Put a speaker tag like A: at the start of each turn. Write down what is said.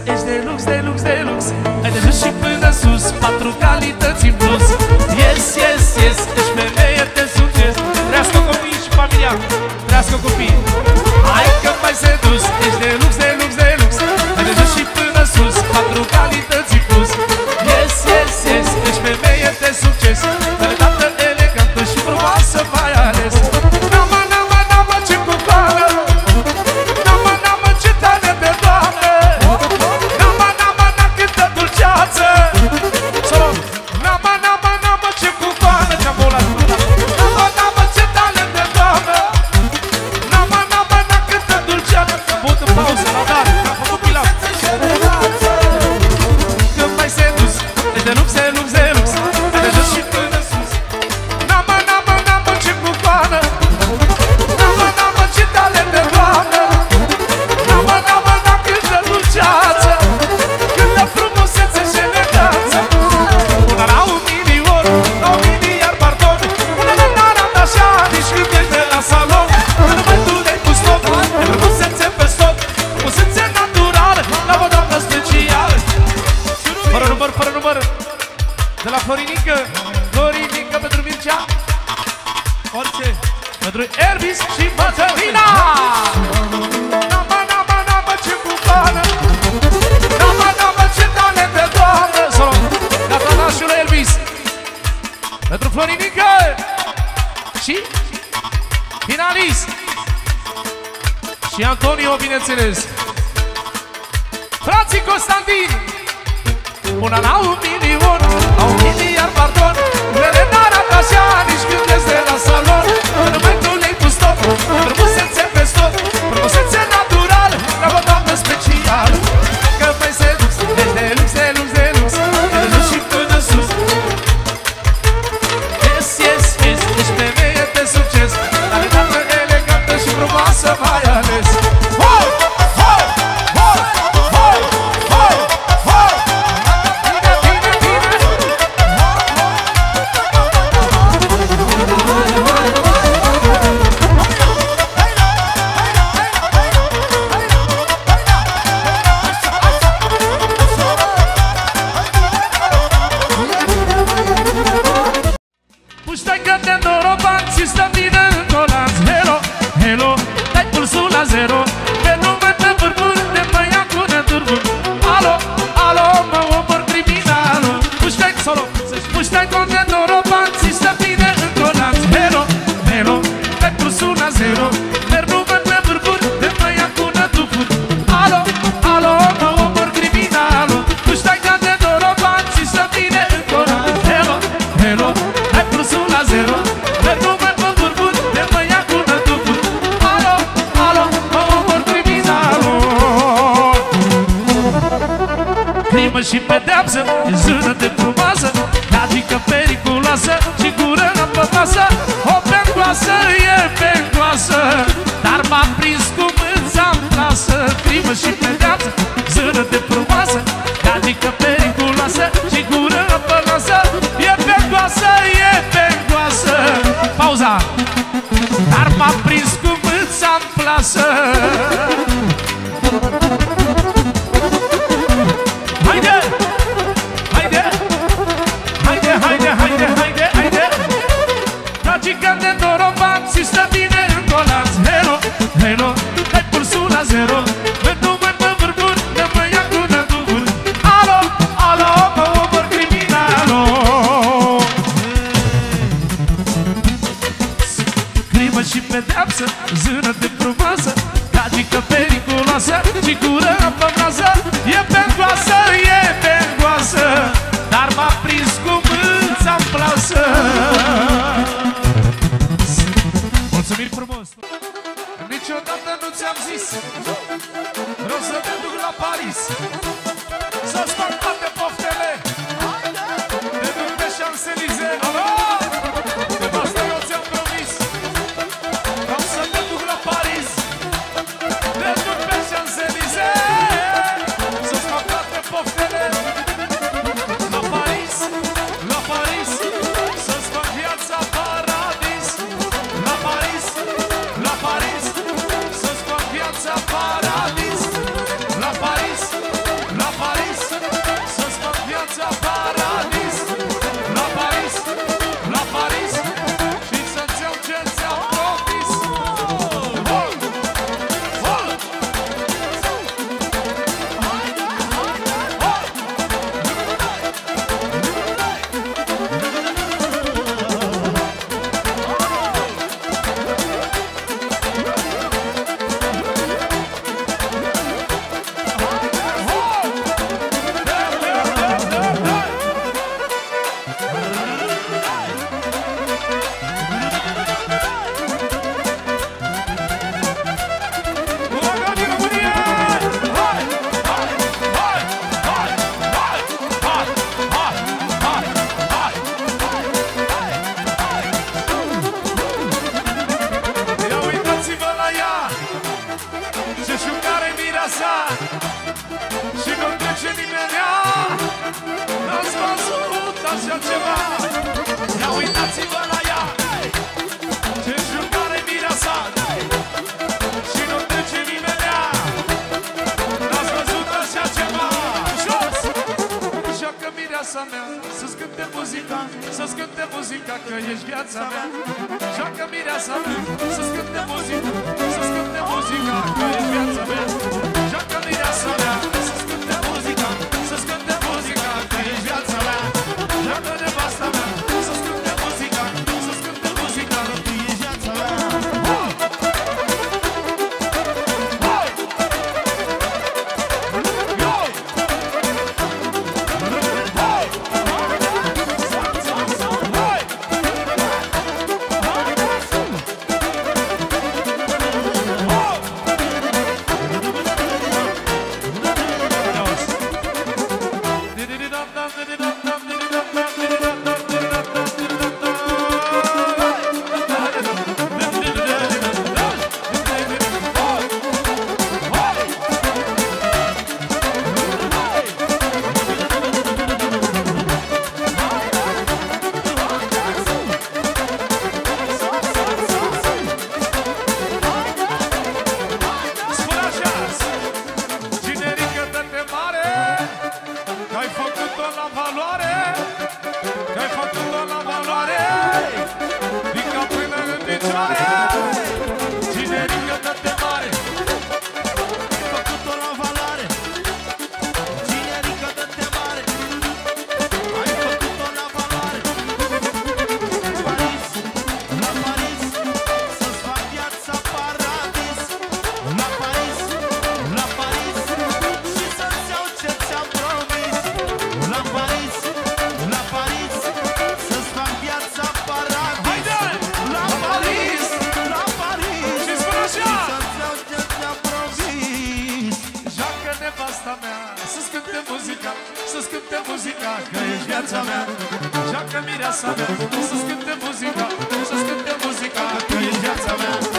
A: ești de lux, de lux, de lux. Hai de jos și până sus, 4 calități în plus. Yes, yes, yes, ești femeie de succes. Trească copiii și familia, trească copiii. Hai că mai sedus, ești de lux, de lux, de lux. Hai de jos și până sus, 4 calități în plus. Yes, yes, yes, ești femeie de succes. Tălătată, elegantă și frumoasă mai ales. Nama, nama, nama, ce cucoană. Nama, nama, ce tare de doamnă. Nama, nama, na, câtă dulceață. Solo. Nama, nama, nama, ce cucoană. Ce-am volat. Nama, nama, ce tare de doamnă. Nama, nama, na, câtă dulceață. Am băut în pauză la dar, am făcut pilat. Când mai sedus, ești de lux, de lux, de lux. Hai de jos și până sus. Nama, nama, nama, ce cucoană. Nama, nama, ce talent de doamnă. Nama, nama, na, câtă dulceață. Câtă frumusețe și eleganță. Una la 1.000.000, la 1.000.000.000, pardon. Una n-arată așa, nici când ești de la salon. Numai tu ne-ai pus tot, de frumusețe peste tot. Frumusețe naturală, la o doamnă specială. Fără număr, fără număr. De la Florinică, Florinică pentru Mircea. Orice, pentru Elvis și Mătălina. Nama, nama, nama, ce cucoană. Nama, nama, ce talent de doamnă. Solo, gata nașul Elvis. Pentru Florinică. Și finalist. Și Antonio, bineînțeles. Frații Constantin. Una la 1.000.000, la 1.000.000.000, pardon. Ele n-arată așa, nici când ești de la salon. Numai tu le-ai pus tot, frumusețe peste tot. Frumusețe naturală, la o doamnă specială. Că mai sedus, ești de lux, de lux, de lux. De jos și până sus. Yes, yes, yes, ești femeie de succes. Talentată, elegantă și frumoasă mai ales. Wow! Wow! Wow! Wow! Wow! Wow! Puștai că te noroban și stăm bine în colanț. Hello, hello, dai pulsul la zero. Pe nume te vârvâr, de mă ia cu netârvâr. Alo, alo, mă omor criminalul. Puștai, solo, puștai că te noroban și stăm bine în colanț. Hello, hello, dai pulsul la zero. Pe nume te vârvâr, de mă ia cu netârvâr. Alo, alo, mă omor criminalul. Puștai că te noroban și stăm bine în colanț. Hello, hello, dai pulsul la zero. Pe nume te vârvâr, de mă ia cu netârvâr. Alo, alo, mă omor criminalul. Crimă și pedeapsă, e zână de frumoasă, adică periculoasă și gură apătoasă. O pengoasă e pengoasă, dar m-a prins cu mâța-n plasă. Crimă și pedeapsă, zână de frumoasă, adică periculoasă și gură apătoasă. E pengoasă, e pengoasă. Pauza. Dar m-a prins cu mâța-n plasă. Haide! Haide! Haide, haide, haide, haide, haide! Dragii că de noroban și stă bine în colanț. Hello, hello, dai pulsul la zero. Pe nume mă vârvur, de mă ia cu netârvâr. Alo, alo, mă omor criminalo. Crimă și pedeapsă, zână de frumoasă, adică periculoasă și gură apămnoasă. E pengoasă, e pengoasă, dar m-a prins cu mâța-n plasă. Mulțumiri frumos! Niciodată nu ți-am zis, vreau să te duc la Paris, să-ți fac toate poftele. Te duc pe Champs-Élysées. Alo! Asta eu ți-am promis. Vreau să te duc la Paris, te duc pe Champs-Élysées, să-ți fac toate poftele. La Paris, la Paris, să-ți fac viața paradis. La Paris, la Paris, să-ți fac viața paradis. La Paris, la altceva. Ia uitați-vă la ea, ce jucare mireasa, și nu trece nimenea. N-ați văzut așa ceva? Jos! Joacă mireasa mea, să-ți cânte muzica, să-ți cânte muzica, că ești viața mea. Joacă mireasa mea, să-ți cânte muzica, să-ți cânte muzica, că ești viața mea. Joacă mireasa mea, să-ți cânte muzica, să-ți cânte muzica, că ești viața mea. Joacă nevasta mea, să-ți cânte muzica, să-ți cânte muzica, că ești viața mea. Că ești viața mea, joacă mireasa mea, să-ți cânte muzica, să-ți cânte muzica.